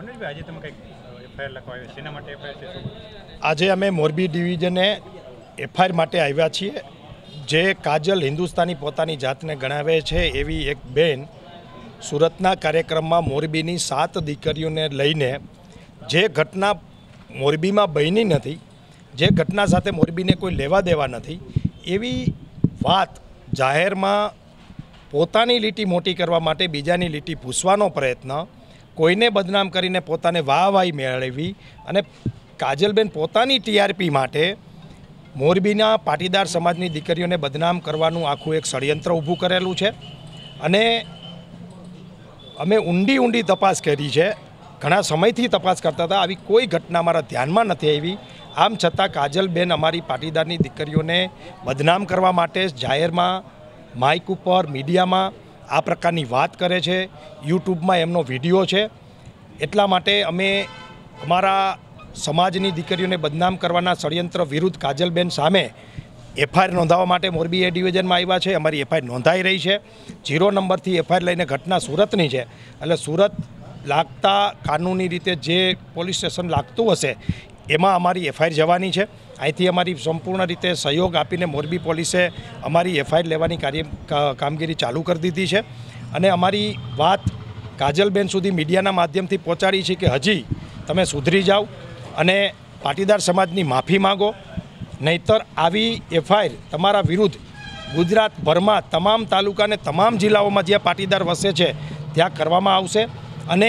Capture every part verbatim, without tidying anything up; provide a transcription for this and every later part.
આજે તમે કંઈક એફઆઈઆર લખવા આવ્યા શેના માટે એફઆઈઆર છે? આજે અમે મોરબી ડિવિઝને એફઆઈઆર માટે આવ્યા છીએ. જે કાજલ હિન્દુસ્તાની પોતાની જાતને ગણાવે છે એવી એક બેન સુરતના કાર્યક્રમમાં મોરબીની સાત દીકરીઓને લઈને જે ઘટના મોરબીમાં બની નથી, જે ઘટના સાથે મોરબીને કોઈ લેવા દેવા નથી, એવી વાત જાહેરમાં પોતાની લીટી મોટી કરવા માટે બીજાની લીટી ભૂસવાનો પ્રયત્ન, કોઈને બદનામ કરીને પોતાને વાહવાહી મેળવી અને કાજલબેન પોતાની ટીઆરપી માટે મોરબીના પાટીદાર સમાજની દીકરીઓને બદનામ કરવાનું આખું એક ષડયંત્ર ઊભું કરેલું છે. અને અમે ઊંડી ઊંડી તપાસ કરી છે, ઘણા સમયથી તપાસ કરતા હતા, આવી કોઈ ઘટના અમારા ધ્યાનમાં નથી આવી. આમ છતાં કાજલબેન અમારી પાટીદારની દીકરીઓને બદનામ કરવા માટે જાહેરમાં માઇક ઉપર મીડિયામાં આ પ્રકારની વાત કરે છે. યુટ્યુબમાં એમનો વિડીયો છે. એટલા માટે અમે અમારા સમાજની દીકરીઓને બદનામ કરવાના ષડયંત્ર વિરુદ્ધ કાજલબેન સામે એફઆઈઆર નોંધાવવા માટે મોરબી એ ડિવિઝનમાં આવ્યા છે. અમારી એફઆઈઆર નોંધાઈ રહી છે. જીરો નંબરથી એફઆઈઆર લઈને ઘટના સુરતની છે, એટલે સુરત લાગતા કાનૂની રીતે જે પોલીસ સ્ટેશન લાગતું હશે એમાં અમારી એફઆઈઆર જવાની છે. અહીંથી અમારી સંપૂર્ણ રીતે સહયોગ આપીને મોરબી પોલીસે અમારી એફઆઈઆર લેવાની કાર્ય કામગીરી ચાલુ કરી દીધી છે. અને અમારી વાત કાજલબેન સુધી મીડિયાના માધ્યમથી પહોંચાડી છે કે હજી તમે સુધરી જાઓ અને પાટીદાર સમાજની માફી માગો, નહીંતર આવી એફઆઈઆર તમારા વિરુદ્ધ ગુજરાતભરમાં તમામ તાલુકા અને તમામ જિલ્લાઓમાં જ્યાં પાટીદાર વસે છે ત્યાં કરવામાં આવશે. અને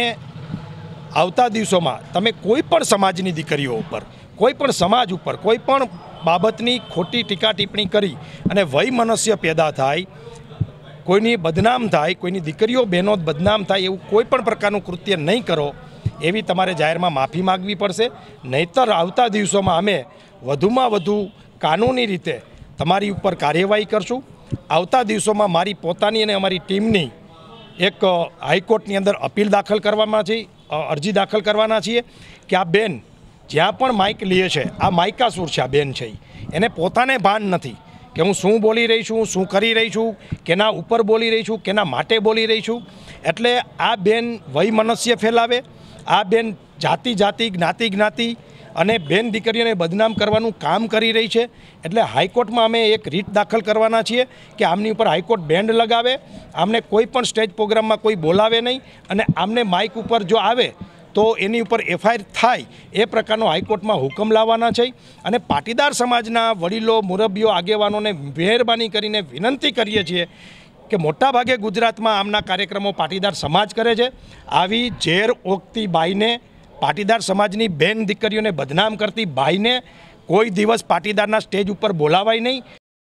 આવતા દિવસોમાં તમે કોઈ પણ સમાજની દીકરીઓ ઉપર, કોઈ પણ સમાજ ઉપર કોઈ પણ બાબતની ખોટી ટીકા ટિપ્પણી કરી અને વયમનસ્ય પેદા થાય, કોઈની બદનામ થાય, કોઈની દીકરીઓ બહેનો બદનામ થાય, એવું કોઈ પણ પ્રકારનું કૃત્ય નહીં કરો, એવી તમારે જાહેરમાં માફી માગવી પડશે. નહીંતર આવતા દિવસોમાં અમે વધુમાં વધુ કાનૂની રીતે તમારી ઉપર કાર્યવાહી કરશું. આવતા દિવસોમાં મારી પોતાની અને અમારી ટીમની એક હાઈકોર્ટની અંદર અપીલ દાખલ કરવામાં છે, અરજી દાખલ કરવાના છીએ કે આ બેન જ્યાં પણ માઇક લે છે, આ માઇકાસુર છે, આ બેન છે, એને પોતાને ભાન નથી કે હું શું બોલી રહી છું, શું કરી રહી છું, કેના ઉપર બોલી રહી છું, કેના માટે બોલી રહી છું. એટલે આ બેન વયમનસ્ય ફેલાવે, આ બેન જાતિ જાતિ જ્ઞાતિ જ્ઞાતિ અને બેન દીકરીઓને બદનામ કરવાનું કામ કરી રહી છે. એટલે હાઈકોર્ટમાં અમે એક રીટ દાખલ કરવાના છીએ કે આમની ઉપર હાઈકોર્ટ બેન્ડ લગાવે, આમને કોઈ પણ સ્ટેજ પ્રોગ્રામમાં કોઈ બોલાવે નહીં, અને આમને માઇક ઉપર જો આવે તો એની ઉપર એફઆઈઆર થાય એ પ્રકારનો હાઈકોર્ટમાં હુકમ લાવવાના છે. અને પાટીદાર સમાજના વડીલો, મુરબ્બીઓ, આગેવાનોને મહેરબાની કરીને વિનંતી કરીએ છીએ કે મોટાભાગે ગુજરાતમાં આમના કાર્યક્રમો પાટીદાર સમાજ કરે છે. આવી ઝેર ઓગતી બાઈને, પાટીદાર સમાજની બેન દીકરીઓને બદનામ કરતી બાઈને કોઈ દિવસ પાટીદારના સ્ટેજ ઉપર બોલાવાય નહીં.